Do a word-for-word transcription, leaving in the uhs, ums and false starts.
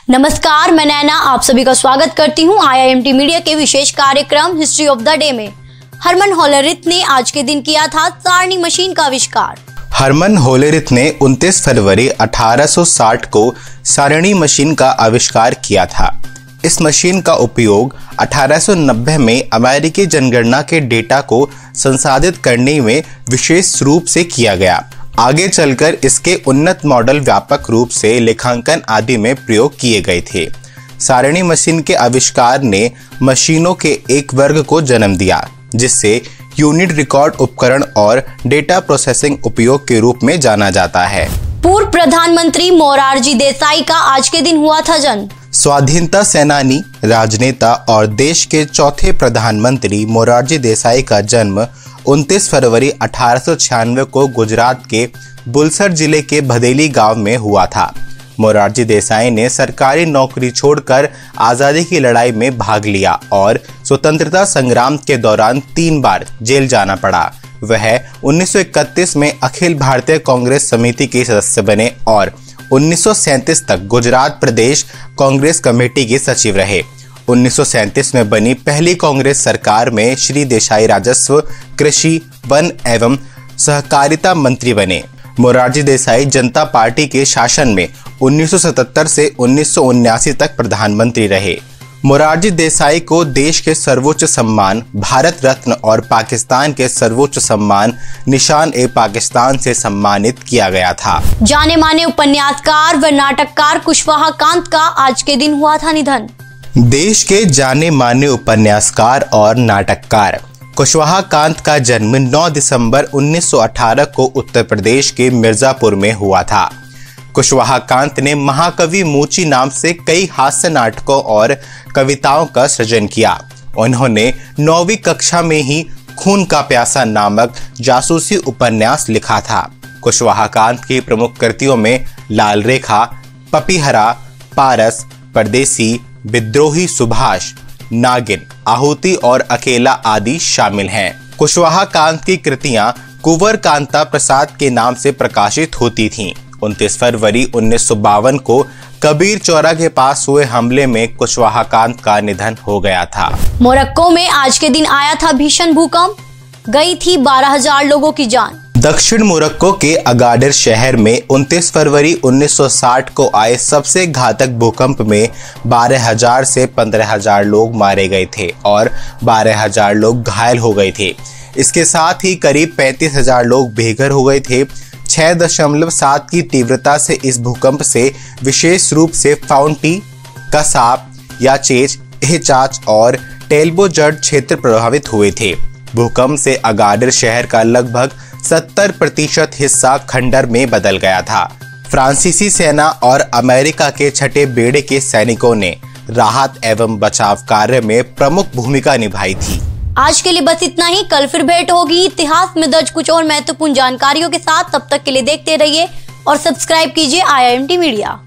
नमस्कार, मैं नैना आप सभी का स्वागत करती हूं I I M T media के विशेष कार्यक्रम हिस्ट्री ऑफ द डे में। हरमन होलेरिथ ने आज के दिन किया था सारणी मशीन का आविष्कार। हरमन होलेरिथ ने उनतीस फरवरी अठारह सौ साठ को सारणी मशीन का आविष्कार किया था। इस मशीन का उपयोग अठारह सौ नब्बे में अमेरिकी जनगणना के डेटा को संसाधित करने में विशेष रूप से किया गया। आगे चलकर इसके उन्नत मॉडल व्यापक रूप से लेखांकन आदि में प्रयोग किए गए थे। सारणी मशीन के आविष्कार ने मशीनों के एक वर्ग को जन्म दिया, जिससे यूनिट रिकॉर्ड उपकरण और डेटा प्रोसेसिंग उपयोग के रूप में जाना जाता है। पूर्व प्रधानमंत्री मोरारजी देसाई का आज के दिन हुआ था जन्म। स्वाधीनता सेनानी, राजनेता और देश के चौथे प्रधानमंत्री मोरारजी देसाई का जन्म उनतीस फरवरी अठारह सौ छियानवे को गुजरात के बुलसर जिले के भदेली गांव में हुआ था। मोरारजी देसाई ने सरकारी नौकरी छोड़कर आज़ादी की लड़ाई में भाग लिया और स्वतंत्रता संग्राम के दौरान तीन बार जेल जाना पड़ा। वह उन्नीस सौ इकतीस में अखिल भारतीय कांग्रेस समिति के सदस्य बने और उन्नीस सौ सैंतीस तक गुजरात प्रदेश कांग्रेस कमेटी के सचिव रहे। उन्नीस सौ सैंतीस में बनी पहली कांग्रेस सरकार में श्री देसाई राजस्व, कृषि, वन एवं सहकारिता मंत्री बने। मोरारजी देसाई जनता पार्टी के शासन में उन्नीस सौ सतहत्तर से उन्नीस सौ उन्यासी तक प्रधानमंत्री रहे। मोरारजी देसाई को देश के सर्वोच्च सम्मान भारत रत्न और पाकिस्तान के सर्वोच्च सम्मान निशान ए पाकिस्तान से सम्मानित किया गया था। जाने माने उपन्यासकार व नाटककार कुशवाहा कांत का आज के दिन हुआ था निधन। देश के जाने माने उपन्यासकार और नाटककार कुशवाहा कांत का जन्म नौ दिसंबर उन्नीस सौ अठारह को उत्तर प्रदेश के मिर्जापुर में हुआ था। कुशवाहा कांत ने महाकवि मूची नाम से कई हास्य नाटकों और कविताओं का सृजन किया। उन्होंने नौवीं कक्षा में ही खून का प्यासा नामक जासूसी उपन्यास लिखा था। कुशवाहा कांत की प्रमुख कृतियों में लाल रेखा, पपीहरा, पारस, परदेसी, विद्रोही सुभाष, नागिन, आहुति और अकेला आदि शामिल हैं। कुशवाहा कांत की कृतियां कुंवर कांता प्रसाद के नाम से प्रकाशित होती थीं। उनतीस फरवरी उन्नीस सौ बावन को कबीर चौरा के पास हुए हमले में कुशवाहा कांत का निधन हो गया था। मोरक्को में आज के दिन आया था भीषण भूकंप, गई थी बारह हजार लोगों की जान। दक्षिण मोरक्को के अगाडिर शहर में उनतीस फरवरी उन्नीस सौ साठ को आए सबसे घातक भूकंप में बारह हजार से पंद्रह हजार लोग मारे गए थे और बारह हजार लोग घायल हो गए थे। इसके साथ ही करीब पैंतीस हजार लोग बेघर हो गए थे। छह दशमलव सात की तीव्रता से इस भूकंप से विशेष रूप से फाउंटी, कसाब, याचेच, एहचाच और टेल्बोजड क्षेत्र प्रभावित हुए थे। भूकंप से अगाडिर शहर का लगभग सत्तर प्रतिशत हिस्सा खंडर में बदल गया था। फ्रांसीसी सेना और अमेरिका के छठे बेड़े के सैनिकों ने राहत एवं बचाव कार्य में प्रमुख भूमिका निभाई थी। आज के लिए बस इतना ही। कल फिर भेंट होगी इतिहास में दर्ज कुछ और महत्वपूर्ण जानकारियों के साथ। तब तक के लिए देखते रहिए और सब्सक्राइब कीजिए I I M T media.